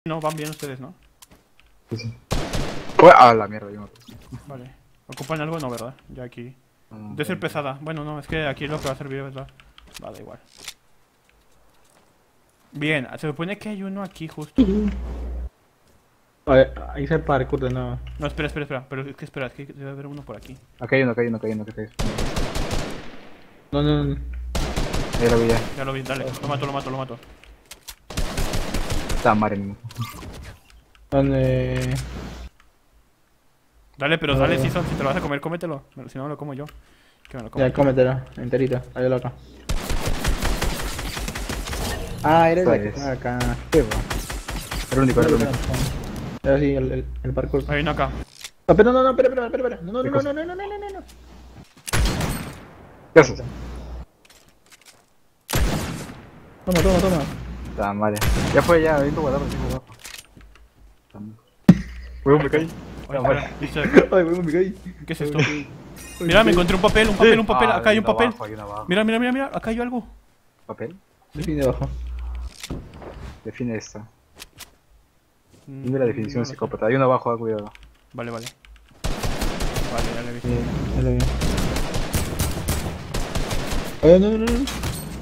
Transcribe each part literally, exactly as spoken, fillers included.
No, van bien ustedes, ¿no? Sí, sí. Ué, ah, la mierda, yo no. Vale. ¿Ocupan algo? No, ¿verdad? Ya aquí. Mm, Debe ser pesada. Bueno, no, es que aquí lo que va a servir es la... Va, da igual. Bien, se supone que hay uno aquí justo. A ver, ahí se parkour de nuevo. No, espera, espera, espera. Pero es que espera, es que debe haber uno por aquí. Acá hay uno, acá hay uno, acá hay uno, acá hay uno. No, no, no. Ahí lo vi ya. Ya lo vi, dale. Lo mato, lo mato, lo mato. Está madre mía. ¿Dónde? Dale, pero dale, Season, si te lo vas a comer, cómetelo. Si no, me lo como yo. Que me lo como. Ya, cómetelo, enterito. Ahí lo acá. Ah, era el de que Pues. estaba acá. Qué va. Era el único, era el único. Era así, el, el, el parkour. Hay uno acá. No, pero no, no, espera, espera, espera, espera. No, no, ¿Qué no, cosa? no, no, no, no, no, no. ¿Qué haces? Toma, toma, toma. Está madre. Ya fue, ya, vengo a guardar, vengo a guardar. Huevo, me caí. Oye, Ah, vale. espera, dice- Ay, weón, me caí. ¿Qué es esto? Mira, me encontré un papel, un papel, un papel. Ah, Acá hay un uno papel. abajo, hay uno abajo. Mira, mira, mira, mira. Acá hay algo. ¿Papel? Define abajo. Define esta. Mm, Dime la definición no de lo sé. psicópata. Hay uno abajo, ah, cuidado. Vale, vale. Vale, ya le vi. Bien, ya lo vi. Ay, no, no, no, no.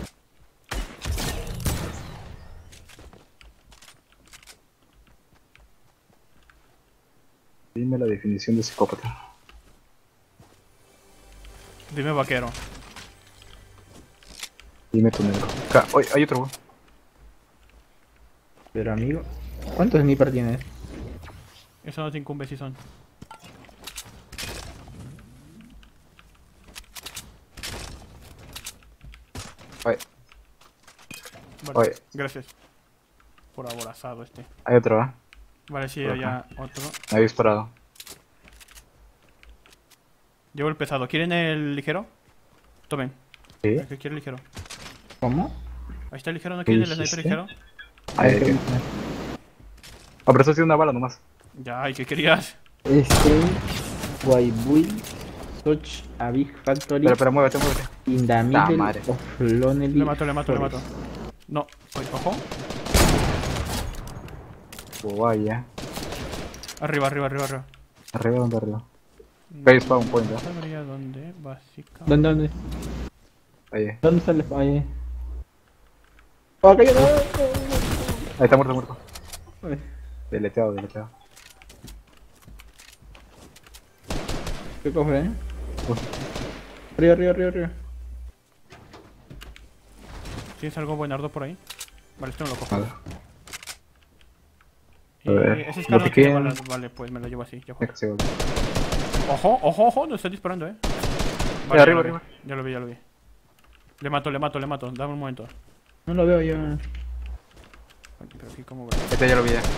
Dime la definición de psicópata. Dime vaquero. Dime tu negro. Acá, oye, hay otro, weón. Pero amigo, ¿cuántos sniper tienes? Eso no te incumbe, Season. Oye, Vale, Oye. gracias. Por aborazado este. hay otro, ¿ah? Vale, sí, Por había otro. Me había disparado. Llevo el pesado. ¿Quieren el ligero? Tomen. ¿Sí? El que quiere el ligero. ¿Cómo? Ahí está el ligero, ¿no ¿Qué quieren el dijiste? sniper ligero? Ay, ¿qué ¿qué? dice? Ah, pero eso ha sido una bala nomás. Ya, ¿y qué querías? Este. Waibui. Soch a Big Factory. Espera, espera, muévete, muévete. In the Ta middle madre. of Lonely Le mato, le mato, le mato. Forest. No, oye, ojo. Bobaya. Arriba, arriba, arriba, arriba. Arriba, ¿dónde arriba? Ahí spawn point, ¿eh? No sabría dónde, básicamente. ¿Dónde, dónde? Ahí. ¿Dónde sale? Ahí. ¡Oh, cayó! ¡No! Ahí está muerto, muerto. Ay, Deleteado, deleteado. ¿qué cofre, eh? Uf. Arriba, arriba, arriba, arriba. ¿Tienes algo buenardo por ahí? Vale, este no lo cojo. Vale. Y A ver, ese lo escaro no que tiene queda- balas. Vale, pues me lo llevo así, ya fue. Venga, sigo. Ojo, ojo, ojo, no está disparando, eh. arriba, ya lo vi, arriba. Ya lo vi, ya lo vi. Le mato, le mato, le mato. Dame un momento. No lo veo yo. Pero aquí como... veo. Este ya lo vi ya.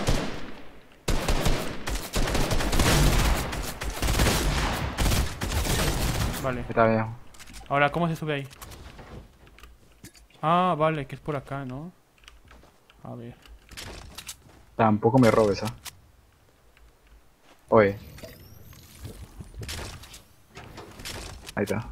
Vale. Está bien. Ahora, ¿cómo se sube ahí? Ah, vale, que es por acá, ¿no? A ver. Tampoco me robes, ¿ah? Oye. Ahí está.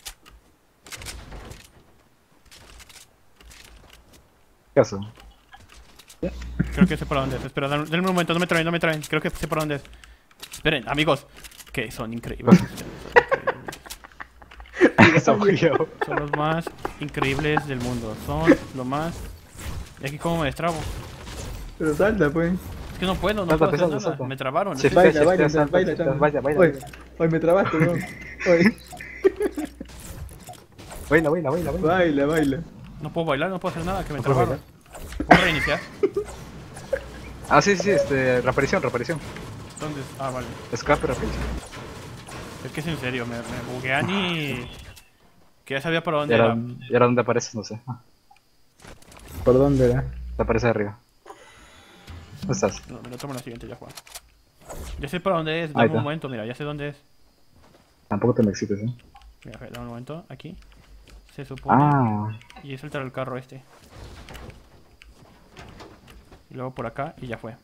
¿Qué haces? Creo que sé por dónde es. Espera, dame denme un momento, no me traen, no me traen. Creo que sé por dónde es. Esperen, amigos. Que son increíbles. Son increíbles. Está bugueado. Son los más increíbles del mundo. Son lo más... ¿Y aquí cómo me destrabo? Pero salta, pues. Es que no puedo, no Salta, puedo hacer salta, nada. salta. Me trabaron. Sí, es que- Baila, sí, baila, sí, baila, baila, sí, baila. baila, baila, Oye, baila. oye, me trabaste, weón. Oye, Baila, baila, baila, baila. baila, baila. No puedo bailar, no puedo hacer nada, que me No puedo trabaron. ¿Puedo reiniciar? Ah, sí, sí, sí, este, reaparición, reaparición. ¿Dónde? Ah, vale. Escape, reaparición. Es que es en serio, me, me buguean y... Que ya sabía por Y dónde ahora, era. y ahora dónde apareces, no sé. Ah, ¿Por dónde era? te aparece arriba. ¿Dónde estás? No, me lo tomo en la siguiente, ya Juan. Ya sé por dónde es, Ahí dame está. un momento, mira, ya sé dónde es. Tampoco te me excites, ¿eh? Mira, dame un momento, aquí. Se supone. Ah, Y es saltar el carro este. Y luego por acá y ya fue.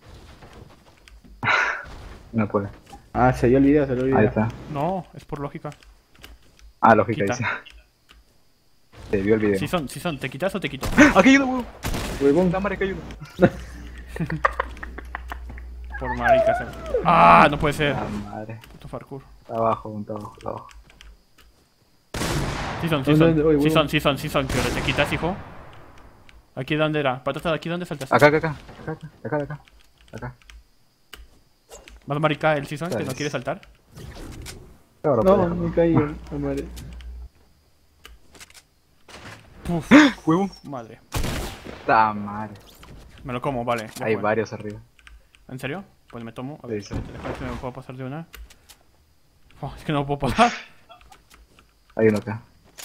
no puede. Ah, se dio el video, se dio el video. Ahí está. No, es por lógica. Ah, lógica, Quita. dice. Te vio el video. Si son, si son, ¿te quitas o te quito? ¡Aquí hay uno, huevo! Huevón. Cámara, que hay uno. Por marica. Se... ¡Ah! No puede ser. La madre. Puto parkour. Está abajo, está abajo, está abajo. Sí son, sí ¿Dónde, dónde? son. Uy, Sí huevón. son, sí son, sí son. Que te quitas, hijo. ¿Aquí dónde era? Patata, ¿aquí dónde saltaste? Acá, acá, acá. Acá, acá, acá, acá. Acá. Más marica el Season que no Sabes. quiere saltar. Ahora, No, pues, me caí, me muere. Uf, huevo. madre. La madre. Me lo como, vale. ya Hay fue. varios arriba. ¿En serio? Pues me tomo. A ver, Sí, sí. espérate, déjame ver si me puedo pasar de una. Oh, es que no puedo pasar. Hay uno acá.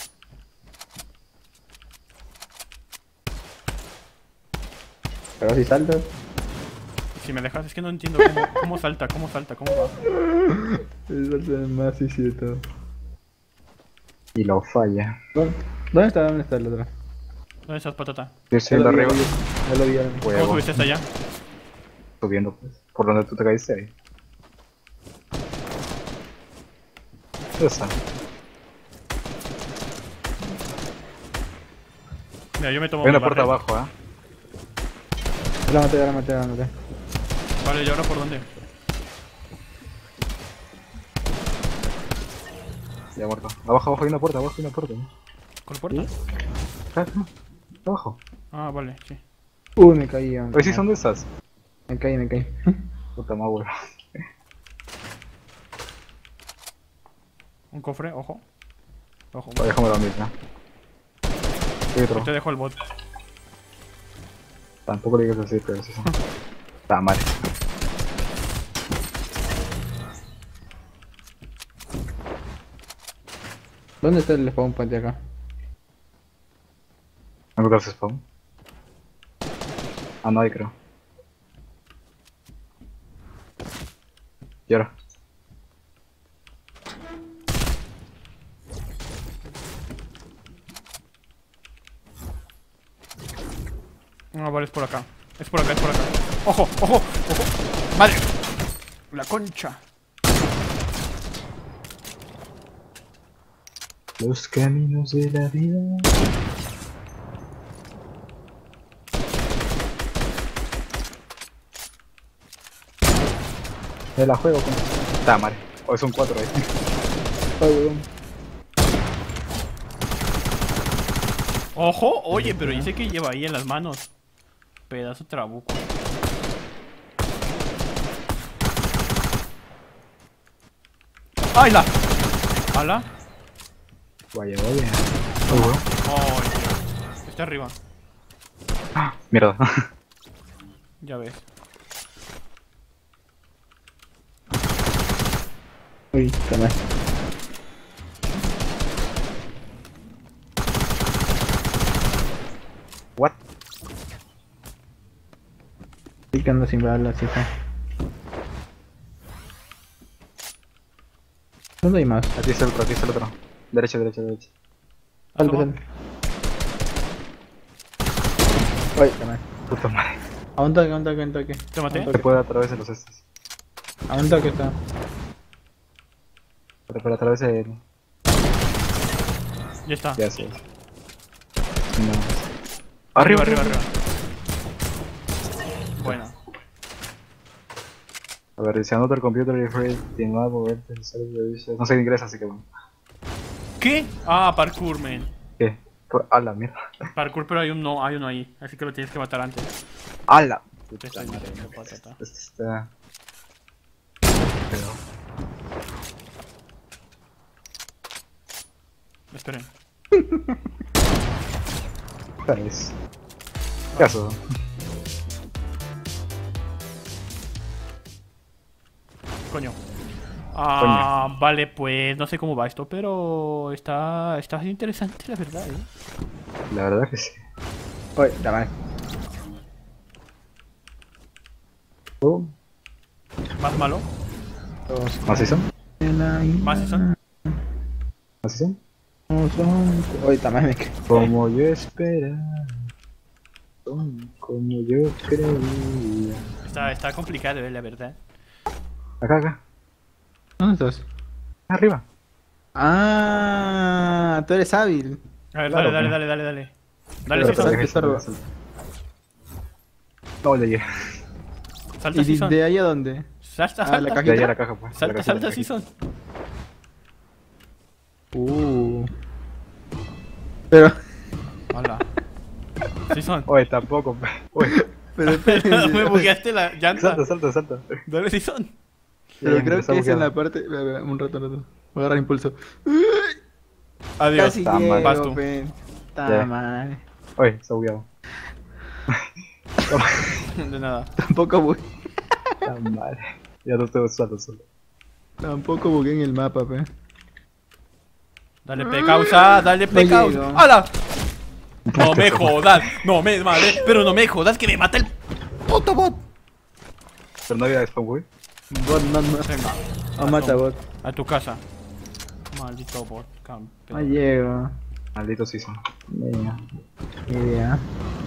Pero si saltas. Si me dejas, es que no entiendo cómo, cómo salta, cómo salta, cómo va. Si saltas más y sí de todo. Y lo falla. ¿Dónde ¿Dónde está? ¿Dónde está el otro? ¿Dónde estás, patata? Estoy subiendo Ya lo vi, arriba. Ya lo vi, ya lo vi. ¿Cómo Huevo. subiste hasta allá? Subiendo, pues. Por donde tú te caíste ahí. Esa. Mira, yo me tomo Hay mi una puerta barrel. abajo, ¿ah? Ya la maté, ya la maté, ya la maté. Vale, ¿y ahora por dónde? Ya muerto. Abajo, abajo hay una puerta, abajo hay una puerta. ¿no? ¿Con la puerta? Acá, acá. Abajo. Ah, vale, sí. Uy, me caí. ya. Oye, sí son de esas. Me caí, me caí. Puta más huevo. Un cofre, ojo. Ojo. Oye, déjame dormir, ¿no? Hay otro. Te dejo el bot. Tampoco le digas así, pero sí son. Está mal. ¿Dónde está el spawn point de acá? ¿No me conoces spawn? Ah, no hay, creo. Y ahora. No, vale, es por acá. Es por acá, es por acá. ¡Ojo, ojo, ojo! ¡Madre! La concha. Los caminos de la vida. Me la juego con. Está mal. O son cuatro ahí. Ay, weón. ¡Ojo! Oye, pero dice que lleva ahí en las manos. Pedazo de trabuco. ¡Ay, la! ¡Hala! Vaya, vaya. Oh, bueno. ¡Ay, Dios! Está arriba. Ah, mierda. Ya ves. Uy, calma. What? Estoy quedando sin balas, hijo. ¿Dónde hay más? Aquí está el otro, aquí está el otro. Derecha, derecha, derecha. Alto, Toma. alto. Ay, calma. Puta madre. A un toque, a un toque, a un toque. ¿Te maté? Se puede a través de los estos. A un toque está. Pero, pero a través de. Ya está. Ya sé. No. Arriba, arriba, arriba. Buena. A ver, dice anota el computer y free. Tiene más moverte. No sé inglés, así que bueno. ¿Qué? Ah, parkour, man. ¿Qué? Por- A la mierda. Parkour, pero hay, un no, hay uno ahí. Así que lo tienes que matar antes. A la. Te Puta estoy madre. diciendo, patata. Este está. Pero. Esperen. ¿Sabes? Caso. Coño. Ah, vale, pues no sé cómo va esto, pero está, está interesante, la verdad, ¿eh? La verdad que sí. Uy, calma. Oh, Más malo. Dos. ¿Macizo? Más si son. ¿Macizo? Uy, también me caí. Como yo esperaba. Como yo creía. Está, está complicado, ¿eh? La verdad. Acá, acá. ¿Dónde estás? Arriba. Ah, tú eres hábil. A ver, Claro, dale, dale, ¿no? dale, dale, dale. Dale, Pero, Season. Salta, pero, estorba. No, ya llegué. Salta, ¿Y de, Season. de ahí a dónde? Salta, Ah, la salta. De cajita. ahí a la caja, pues. Salta, La salta, cajita. Season. Uh. Pero. Hola. Season. Oye, tampoco, pe. Oye, Pero espérense. Me bugueaste la llanta. salta, salta, salta. Dale, Season. Pero Bien, creo está que es en bugueado. la parte. Espera, espera, un rato, un rato. Voy a agarrar impulso. Adiós. Casi Está mal. llego, Vas tú. pe. Está Ya. mal. Oye, está bugueado. De nada. Tampoco bugué. Está mal. Ya no tengo salto, salto. Tampoco bugué en el mapa, pe. Dale P causa, dale P No causa. llego. ¡Hala! No me jodas, no me madre, pero no me jodas que me mata el puto bot. Pero no había spawn, güey. Bot, no, no. Venga, Oh, mata bot. a tu casa. Maldito bot, No campeón. llego. Maldito Season. Ni idea.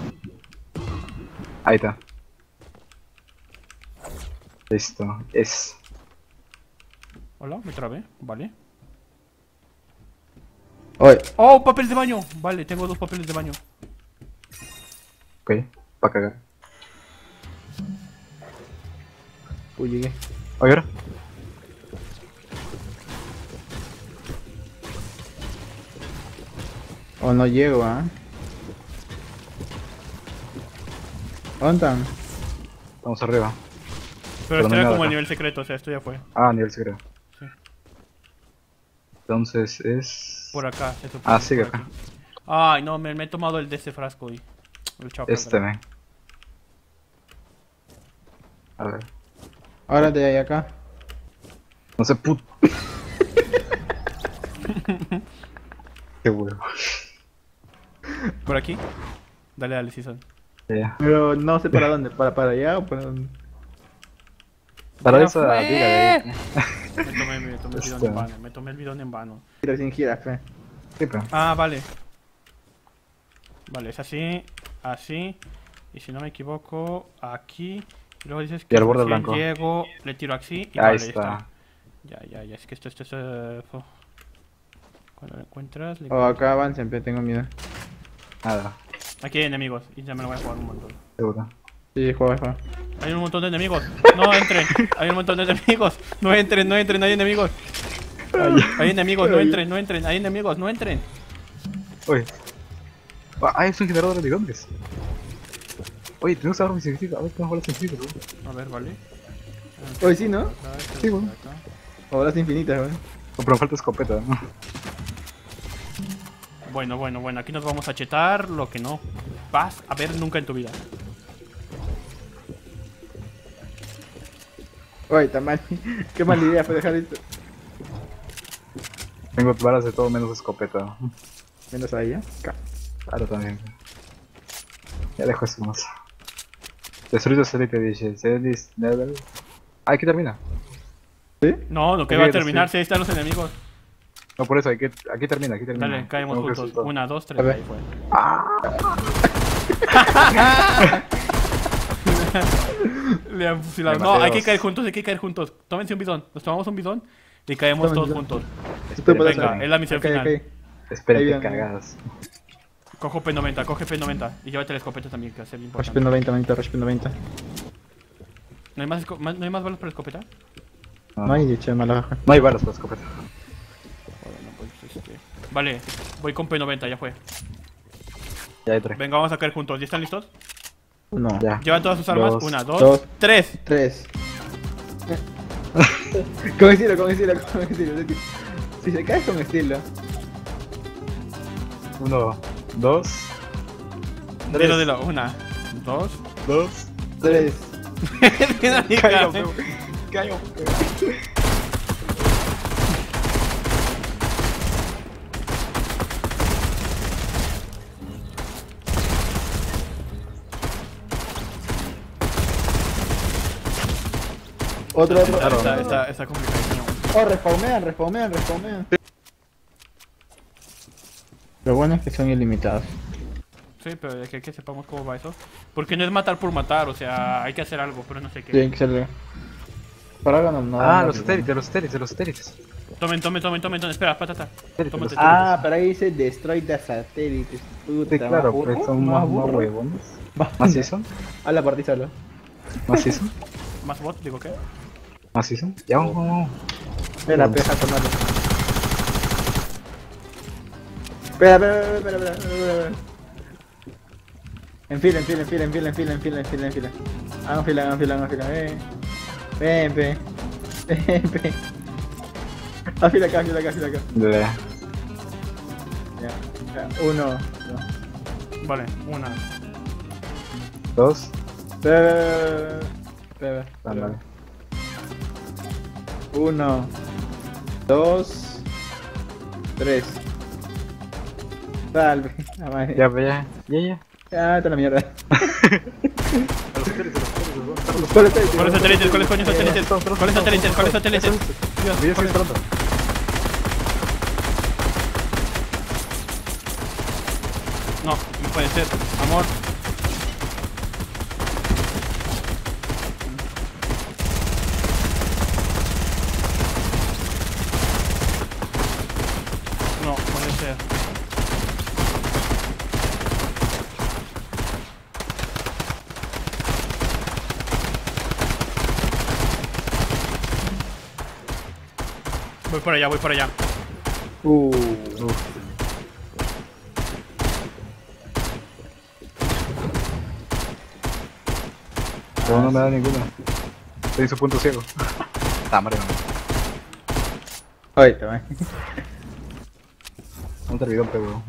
Ahí está. Listo. Es. Hola, me trabé, vale. Oye. Oh, papel de baño. Vale, tengo dos papeles de baño. Ok. Pa' cagar. Uy, llegué. Oye, ahora. O no llego, ¿ah? ¿Dónde están? Estamos arriba. Pero Pero no esto hay era nada como el acá. nivel secreto, o sea, esto ya fue. Ah, nivel secreto. Sí. Entonces es. Por acá, se supone. Ah, sigue por acá. aquí. Ay, no, me, me he tomado el de ese frasco y. El chopper, Este, ¿verdad? me. A ver. Ahora de ahí acá. No sé, put. Qué huevo. Por aquí. Dale, dale, Season. Ya. Pero no sé para dónde. ¿Para, para allá o para dónde? Para Ya esa fue. liga de ahí. Me tomé, me tomé el bidón Este. en vano. Me tomé el bidón en vano. Gira sin gira, fe. Sí, pero. Ah, vale. Vale, es así, así. Y si no me equivoco, aquí. Y luego dices que Y al borde recién blanco. llego, le tiro así y Ahí vale, ya está. Ya, ya, ya. Es que esto, esto, esto. eh, fu- Cuando lo encuentras, le O acá avancen, pe, tengo miedo. Nada. Aquí hay enemigos y ya me lo voy a jugar un montón. Seguro. Sí, juega, juega. Hay un montón de enemigos. No entren. Hay un montón de enemigos. No entren, no entren. Hay enemigos. Hay enemigos, no entren, no entren. Hay enemigos, no entren. Oye. Ah, es un generador de bidones. Oye, tenemos que agarrar mi científico. A ver, tenemos balas infinitas, ¿no? A ver, vale. Hoy sí, ¿no? Acá, este Sí, por bueno. acá. O las infinitas, weón. Oh, pero me falta escopeta, ¿no? Bueno, bueno, bueno. Aquí nos vamos a chetar lo que no vas a ver nunca en tu vida. Oye, está mal. Qué mala idea fue dejar esto. Tengo balas de todo menos escopeta. Menos ahí, ¿eh? Ca- Claro, también. Ya dejo eso más. Destruido Elite dice. Celis Level. Ah, aquí termina. ¿Sí? No, no que Ok, va a sí. terminarse. Ahí están los enemigos. No, por eso, aquí, aquí termina, aquí termina. Dale, caemos Tengo que juntos. soltar. Una, dos, tres. A ver. Ahí fue. Le han fusilado. Me No, maté hay que dos. caer juntos, hay que caer juntos. Tómense un bidón. Nos tomamos un bidón y caemos Tomen todos bidón. juntos. Tú puedes Venga, hacer. es la misión Ok, final. ok. Espérate, Ahí viene. cagadas. Cojo P noventa, coge P noventa. Y llévate la escopeta también, que va a ser Rush importante. P noventa, manito, Rush P noventa. ¿No hay más, esco- más- ¿no hay más balas para la escopeta? No hay dicho mala baja. No hay balas para escopeta. Joder, no, pues, este... Vale, voy con P noventa, ya fue. Ya hay tres. Venga, vamos a caer juntos. ¿Ya están listos? Uno. Ya. Llevan todas sus armas. Dos. Una, dos, Dos. tres. Tres. Con estilo, con estilo, con estilo. Si se cae con estilo. Uno, dos, tres, Dilo, dilo. Una, dos. dos. Tres. Dilo, dilo. Caigo, caigo. Otro, otro. Está, Claro, está, no, está, está complicadísimo. Oh, respawnean, respawnean, respawnean. Lo bueno es que son ilimitados. Sí, pero es que, que sepamos cómo va eso. Porque no es matar por matar, o sea, hay que hacer algo, pero no sé qué. Tienen que ser. Para algo no, no. Ah, no, los no. satélites, los satélites, los satélites. Tomen, tomen, tomen, tomen, tomen. Espera, patata. Satélites, Tómate. los Ah, pero ahí dice destroy the satélites. Puta, Sí, claro, más pues burro, son más, más burro. huevones. Más- ¿Más eso? A la partida solo. ¿Más eso? más bot, digo que. ¿Ah, sí son? Ya vamos, vamos, vamos. Espera, deja tomarlo. Espera, espera, espera, espera, espera, espera. En fila, en fila, en fila, en fila, en fila, en fila, en fila, en fila. Hagan fila, hagan fila, hagan fila, ven. Ven, ven. Ven, ven. Haz fila acá, fila acá, fila acá. Le- Ya, ya. Uno, dos. Vale, una. Dos. Espera, espera, Ah, espera. vale. Uno, dos, tres. Salve. La madre. Ya, pues, ya, ya, ya. Ya, está la mierda. A los satélites, a los satélites, ¿Cuál está ahí? ¿Cuáles satélites? ¿Cuáles coño satélites? ¿Cuáles satélites? ¿Cuáles satélites? Dios, yo estoy esperando. No, no puede ser. Amor. No, puede ser. Voy por allá, voy por allá. Uh, Pero no me da ninguna. Estoy en su punto ciego. Ah, madre, ahí está, un servidor, pero.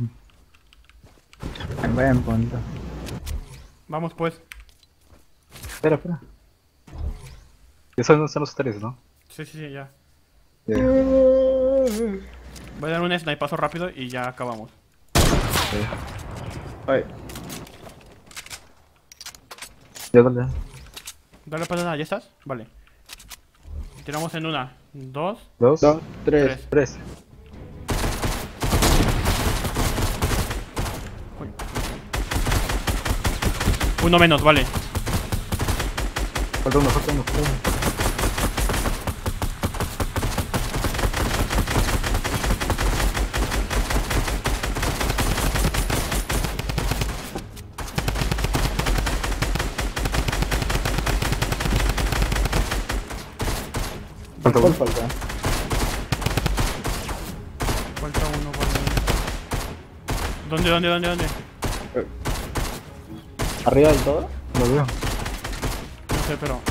en buen punto. Vamos pues. Espera, espera. Esos no son los satélites, ¿no? Sí, sí, sí, ya. Ya, Voy a dar un snipazo rápido y ya acabamos. ya. Ay, Ya, dale. Dale para nada, ¿ya estás? Vale. Tiramos en una, dos, Dos. dos, tres. tres. Tres. Uno menos, vale. Falta uno, falta uno, falta uno. Falta ¿Cuál uno. falta? Falta uno, vale. ¿Dónde, dónde, dónde, dónde? ¿Arriba del todo? Lo veo. No sé, pero...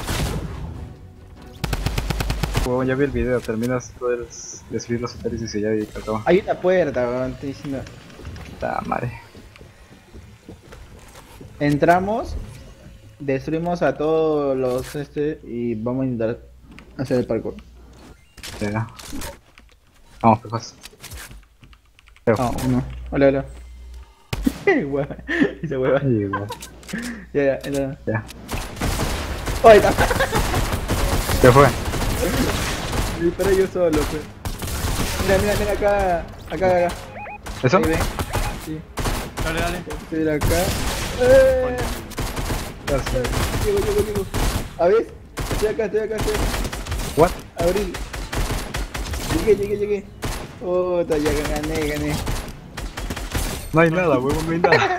Bueno, ya vi el video, terminas puedes destruir los satélites y ya y acaba. Hay una puerta, weón, estoy diciendo. Está madre. Entramos, destruimos a todos los este y vamos a intentar hacer el parkour. Ya. Vamos, pues. Ah, uno. Hola, hola. Hueva. Esa hueva. Ahí, güey. Ya, ya, entra. Ya. ¡Oh, ahí está! ¿Qué fue? Me disparé yo solo, pues. Mira, mira, mira acá. Acá, acá. ¿Eso? Ahí ven. Sí. Dale, dale. Estoy de acá. ¡Eh! Gracias. Llego, llego, llego. ¿A ver? Estoy acá, estoy acá, estoy acá. What? Abril. Llegué, llegué, llegué. Puta, ya gané, gané. No hay nada, huevón, no hay nada.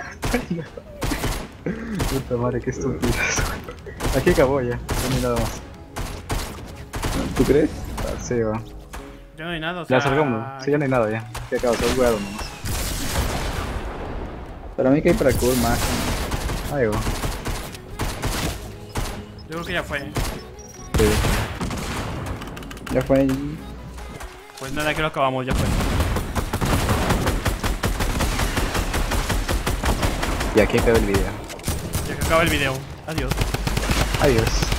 Puta madre, qué estúpido. Aquí acabó ya, no hay nada más. ¿Tú crees? Ah, sí, va. Ya no hay nada, o sea... Ya salgamos. Sí, ya no hay nada ya. Aquí acabó, se ha jugado nomás. Para mí que hay parkour más. Ahí va. Yo creo que ya fue. Sí. Ya fue ahí. Pues nada, que lo acabamos, ya fue. Y aquí acaba el video. Ya que acaba el video. Adiós. Adiós.